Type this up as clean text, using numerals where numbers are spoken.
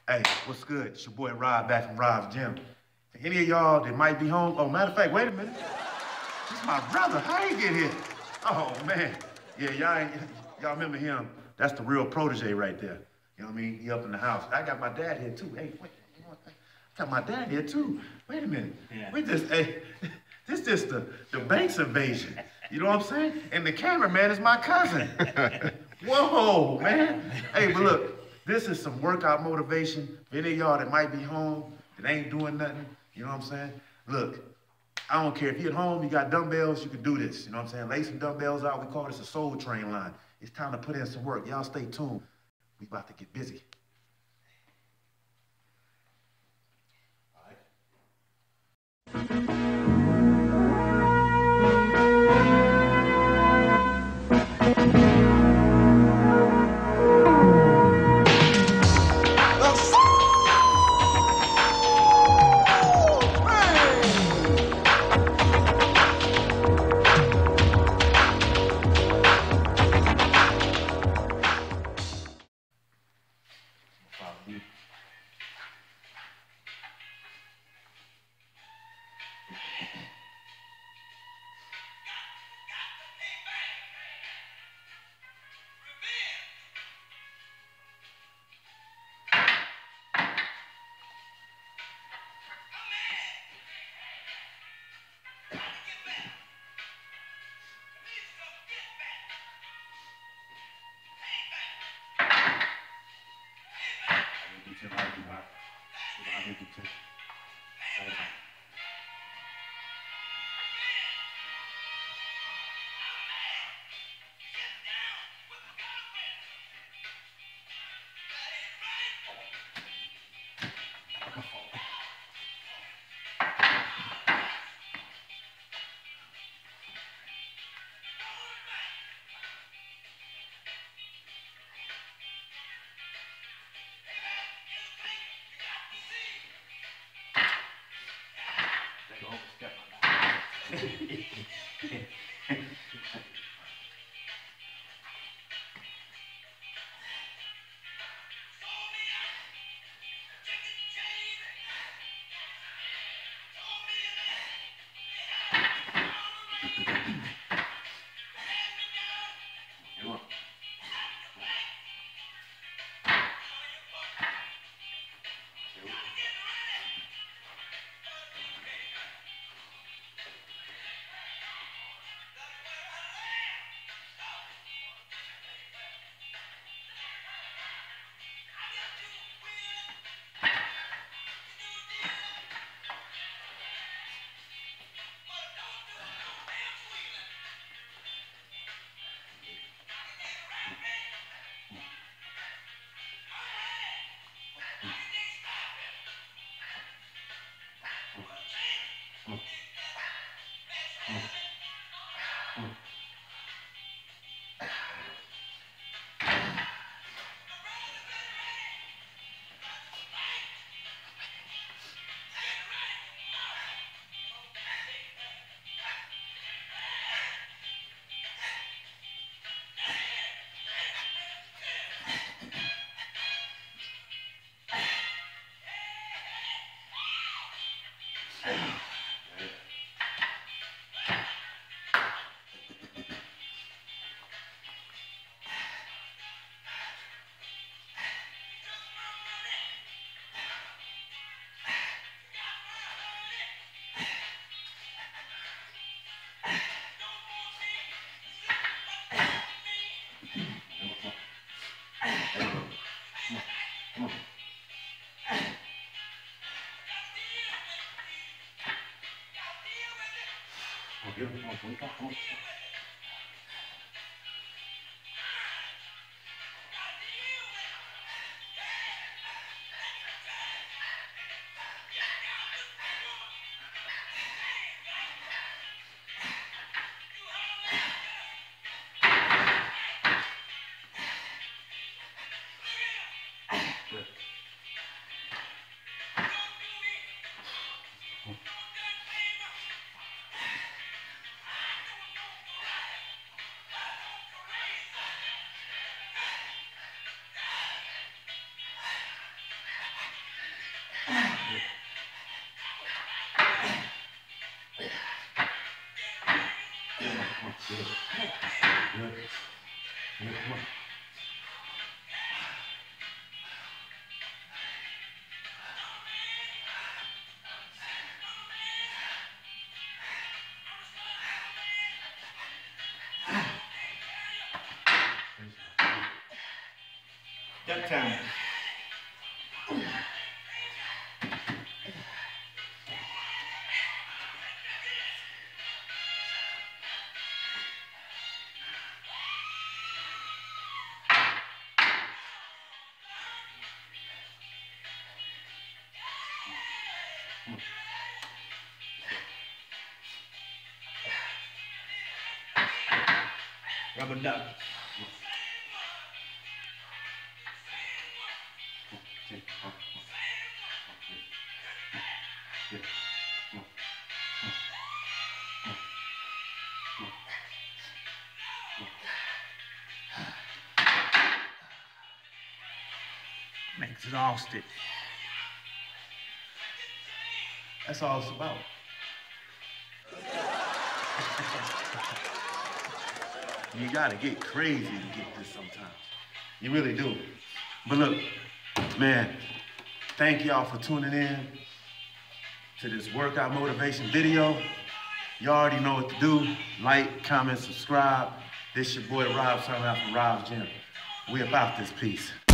Hey, what's good? It's your boy Rob back from Rob's Gym. For any of y'all that might be home, oh, matter of fact, wait a minute. This is my brother. How he get here? Oh, man. Yeah, y'all remember him. That's the real protege right there. You know what I mean? He up in the house. I got my dad here, too. Hey, wait. You know what? I got my dad here, too. Wait a minute. Yeah. This just the Banks invasion. You know what I'm saying? And the cameraman is my cousin. Whoa, man. Hey, but look, this is some workout motivation for any of y'all that might be home, that ain't doing nothing. You know what I'm saying? Look, I don't care if you're at home, you got dumbbells, you can do this. You know what I'm saying? Lay some dumbbells out. We call this a soul train line. It's time to put in some work. Y'all stay tuned. We about to get busy. Good. Come on. That time. Rubber duck. I'm exhausted. That's all it's about. You gotta get crazy to get this sometimes. You really do. But look, man, thank y'all for tuning in to this workout motivation video. You already know what to do. Like, comment, subscribe. This your boy Rob, signing out from Rob's Gym. We about this piece.